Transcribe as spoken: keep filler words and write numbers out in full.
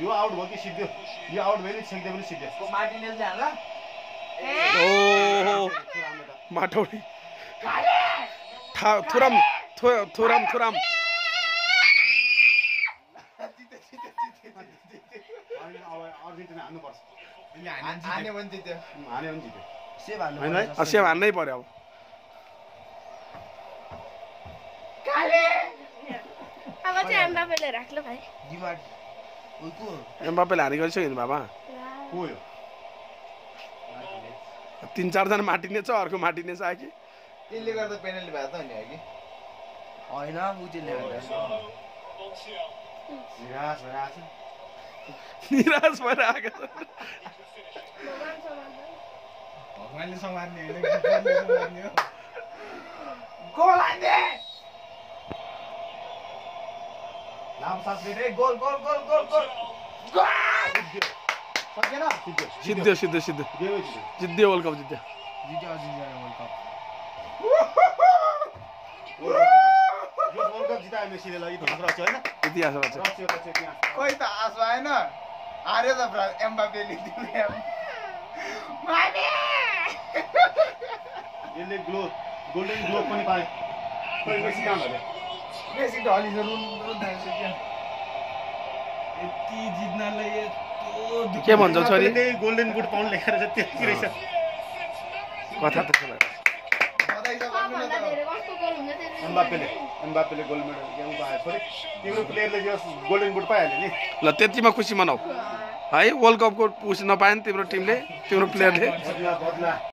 यो आउट भयो कि सिद्धो यो आउट भयो नि छेक्दै पनि सिद्धो मार्टिनेज जान्छ ओहो माटौडी थुराम थुराम थुराम अर्जेन्टिना हान्नुपर्छ हाने पनि जित्यो हाने पनि जित्यो सेभ हान्नु हैन सेभ हान्नै पर्यो अब अब चाहिँ एम्बापेले राख्लो भाइ दिमाग उको एम्बापेले हाने गरिसक्यो नि बाबा को यो तीन चार जना मार्टिनेज छ अर्को मार्टिनेज आयो कि त्यसले गर्दा पेनल्टी भएको त नि है कि हैन उजले निराश भएर आछ निराश भएर आएको छ भगवानले सम्हाल्ने हैन गोलले सम्हाल्ने हो गोल हान्ने नाम साथले रे goal goal goal goal goal सकेन जित्यो जित्यो जित्यो जित्यो वर्ल्ड कप जित्यो जित्यो अर्जेन्टिना वर्ल्ड कप यो वर्ल्ड कप जितायो मेसीले ल इतिहास रच्यो हैन इतिहास रच्यो रच्यो रच्यो इतिहास खोइ त आस भएन हार्यो त फ्रान्स एम्बापेले दियो माने यसले ग्लो गोल्डन ग्लोब पनि पायो खोइ मेसी कहाँ भयो मेसी ढली रुन रुन थाल्यो यति जित्नलाई यस्तो के भन्छौ छोरी त्यही गोल्डन बुट पाउन लेखेर चाहिँ त्यति रहेछ कथा त छ बधाई छ भन्नु न त एम्बापेले एम्बापेले गोल्ड मेडल ल्याउनु पायो छोरी तिम्रो प्लेयरले जो गोल्डन बुट पाइहाल्यो नि ल त्यतिमा खुसी मनाऊ है वर्ल्ड कपको उस नपाए नि तिम्रो टिमले तिम्रो प्लेयरले बदला बदला